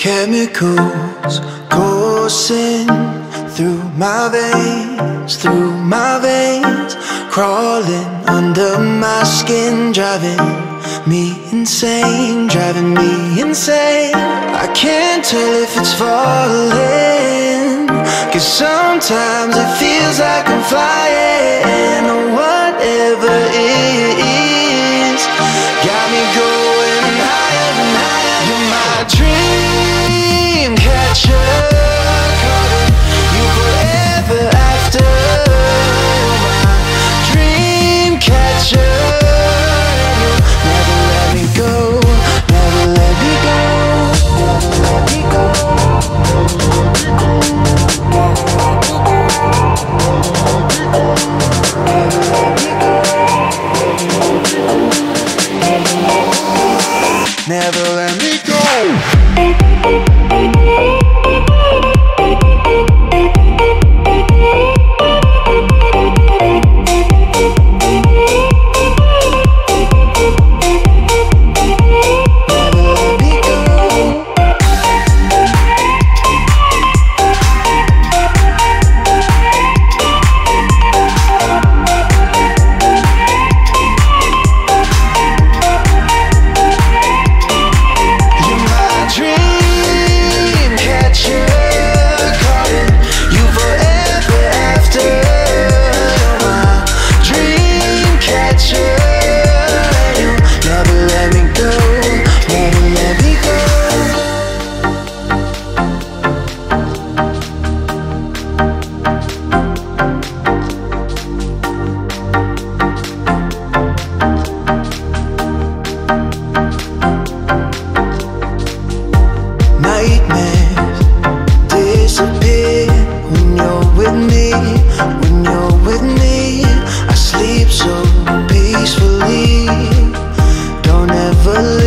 Chemicals coursing through my veins, crawling under my skin, driving me insane. I can't tell if it's falling, 'cause sometimes it feels like I'm flying, or whatever it is, got me going higher and higher. You're my dream catcher, calling you forever after. You're my dream catcher, and you'll never let me go, never let me go, never let me go, never let me go. Nightmares disappear when you're with me, when you're with me. I sleep so peacefully, don't ever